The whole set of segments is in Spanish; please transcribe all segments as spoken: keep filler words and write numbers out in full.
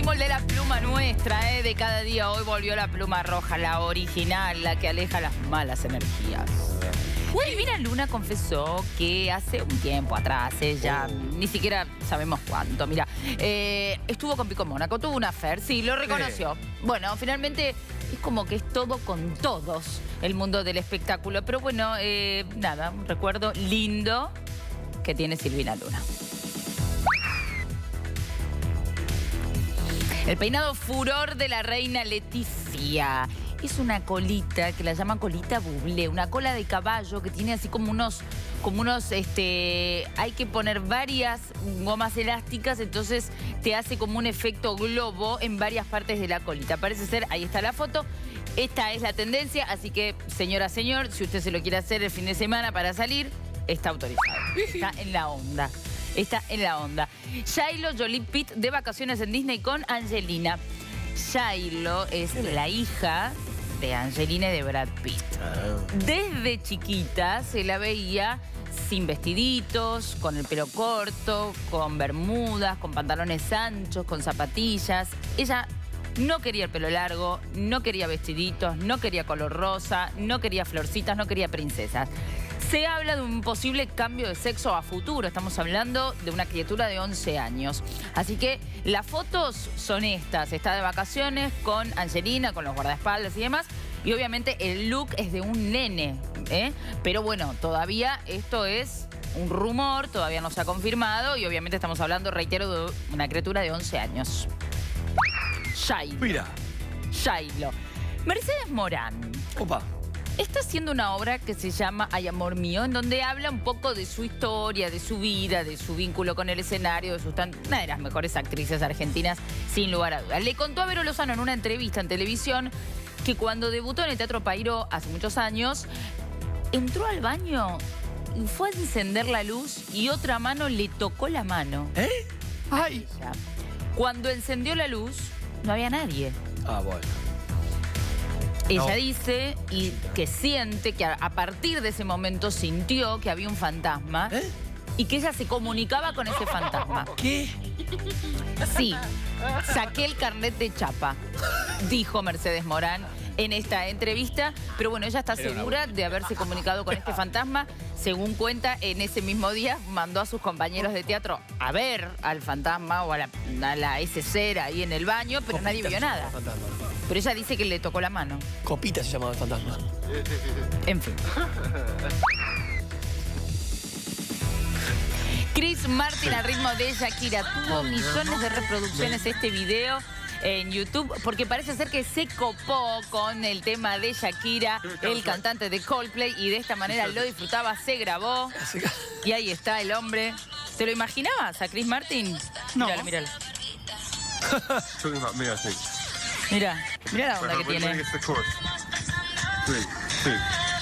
Venimos de la pluma nuestra, ¿eh? De cada día. Hoy volvió la pluma roja, la original, la que aleja las malas energías. Silvina Luna confesó que hace un tiempo atrás, ella, oh. ni siquiera sabemos cuánto, mira, eh, estuvo con Pico Mónaco, tuvo una affair, sí, lo reconoció. Eh. Bueno, finalmente es como que es todo con todos el mundo del espectáculo. Pero bueno, eh, nada, un recuerdo lindo que tiene Silvina Luna. El peinado furor de la reina Leticia. Es una colita que la llaman colita bublé, una cola de caballo que tiene así como unos, como unos, este, hay que poner varias gomas elásticas, entonces te hace como un efecto globo en varias partes de la colita. Parece ser, ahí está la foto, esta es la tendencia, así que, señora, señor, si usted se lo quiere hacer el fin de semana para salir, está autorizado, está en la onda. Está en la onda. J-Lo Jolie Pitt de vacaciones en Disney con Angelina. J-Lo es la hija de Angelina y de Brad Pitt. Desde chiquita se la veía sin vestiditos, con el pelo corto, con bermudas, con pantalones anchos, con zapatillas. Ella no quería el pelo largo, no quería vestiditos, no quería color rosa, no quería florcitas, no quería princesas. Se habla de un posible cambio de sexo a futuro. Estamos hablando de una criatura de once años. Así que las fotos son estas. Está de vacaciones con Angelina, con los guardaespaldas y demás. Y obviamente el look es de un nene, ¿eh? Pero bueno, todavía esto es un rumor, todavía no se ha confirmado. Y obviamente estamos hablando, reitero, de una criatura de once años. J-Lo. Mira. J-Lo. Mercedes Morán. Opa. Está haciendo una obra que se llama Ay, amor mío, en donde habla un poco de su historia, de su vida, de su vínculo con el escenario, de sus tan... una de las mejores actrices argentinas, sin lugar a dudas. Le contó a Vero Lozano en una entrevista en televisión que cuando debutó en el Teatro Pairo hace muchos años, entró al baño y fue a encender la luz y otra mano le tocó la mano. ¿Eh? ¡Ay! Cuando encendió la luz, no había nadie. Ah, bueno. Ella No. dice y que siente que a, a partir de ese momento sintió que había un fantasma. ¿Eh? Y que ella se comunicaba con ese fantasma. ¿Qué? Sí, saqué el carnet de chapa, dijo Mercedes Morán en esta entrevista. Pero bueno, ella está segura de haberse comunicado con este fantasma. Según cuenta, en ese mismo día mandó a sus compañeros de teatro a ver al fantasma o a la, a la ese ser ahí en el baño, pero Copita nadie vio nada. Pero ella dice que le tocó la mano. Copita se llamaba el fantasma. En fin. Chris Martin al ritmo de Shakira. Tuvo millones de reproducciones este video en YouTube porque parece ser que se copó con el tema de Shakira, el cantante de Coldplay, y de esta manera lo disfrutaba, se grabó y ahí está el hombre. ¿Te lo imaginabas a Chris Martin? No. Míralo, míralo. Talking about me, I think. Mira, mira la onda que When- when tiene. gets the chorus. Three, two.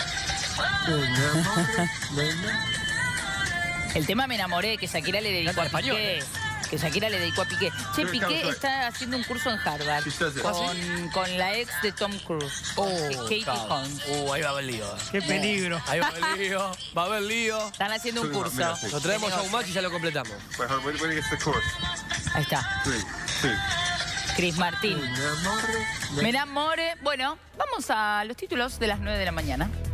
El tema Me enamoré, que Shakira le dedicó Canta a en español, Piqué. ¿eh? Que Shakira le dedicó a Piqué. Che, Here it Piqué comes, right. está haciendo un curso en Harvard She says it. con, con la ex de Tom Cruise, Katie claro. Holmes. Uh, ahí va a haber lío. Qué peligro. Ahí va a haber lío. Va a haber lío. Están haciendo un Talking curso. about me, I think. Lo traemos a un match y ya lo completamos. Wait, hold on, when, when it gets the chorus. Ahí está, Three, two. Chris Martin. Me enamoré. Me enamore. Bueno, vamos a los títulos de las nueve de la mañana.